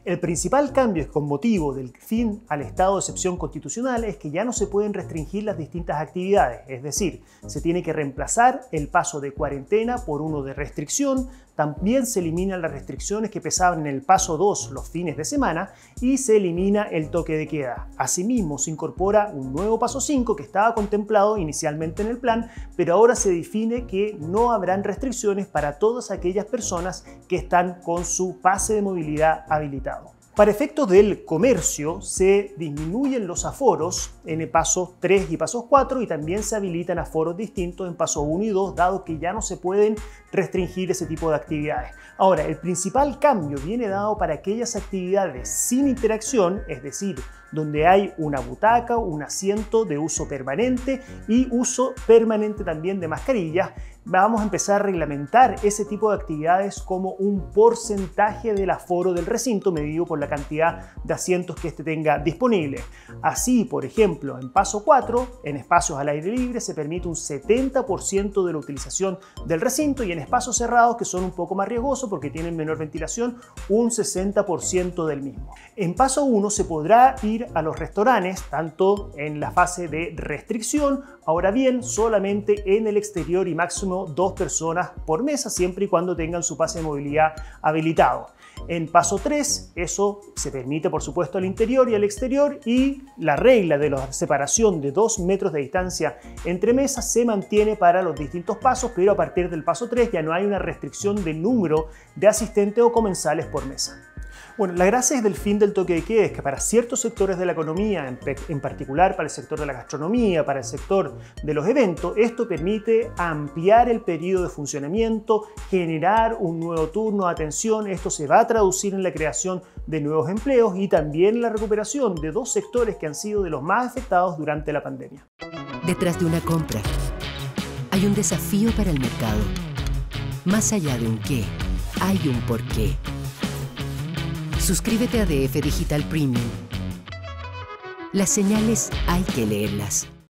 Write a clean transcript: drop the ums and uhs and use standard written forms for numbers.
El principal cambio con motivo del fin al estado de excepción constitucional es que ya no se pueden restringir las distintas actividades, es decir, se tiene que reemplazar el paso de cuarentena por uno de restricción. También se eliminan las restricciones que pesaban en el paso 2 los fines de semana y se elimina el toque de queda. Asimismo, se incorpora un nuevo paso 5 que estaba contemplado inicialmente en el plan, pero ahora se define que no habrán restricciones para todas aquellas personas que están con su pase de movilidad habilitado. Para efectos del comercio, se disminuyen los aforos en el paso 3 y paso 4 y también se habilitan aforos distintos en paso 1 y 2, dado que ya no se pueden restringir ese tipo de actividades. Ahora, el principal cambio viene dado para aquellas actividades sin interacción, es decir, donde hay una butaca, un asiento de uso permanente y uso permanente también de mascarillas. Vamos a empezar a reglamentar ese tipo de actividades como un porcentaje del aforo del recinto medido por la cantidad de asientos que éste tenga disponible. Así, por ejemplo, en paso 4, en espacios al aire libre se permite un 70% de la utilización del recinto y en espacios cerrados, que son un poco más riesgosos porque tienen menor ventilación, un 60% del mismo. En paso 1 se podrá ir a los restaurantes, tanto en la fase de restricción, ahora bien, solamente en el exterior y máximo 2 personas por mesa, siempre y cuando tengan su pase de movilidad habilitado. En paso 3, eso se permite por supuesto al interior y al exterior, y la regla de la separación de 2 metros de distancia entre mesas se mantiene para los distintos pasos, pero a partir del paso 3 ya no hay una restricción de número de asistentes o comensales por mesa. Bueno, la gracia del fin del toque de queda es que para ciertos sectores de la economía, en particular para el sector de la gastronomía, para el sector de los eventos, esto permite ampliar el periodo de funcionamiento, generar un nuevo turno de atención. Esto se va a traducir en la creación de nuevos empleos y también en la recuperación de 2 sectores que han sido de los más afectados durante la pandemia. Detrás de una compra hay un desafío para el mercado. Más allá de un qué, hay un por qué. Suscríbete a DF Digital Premium. Las señales hay que leerlas.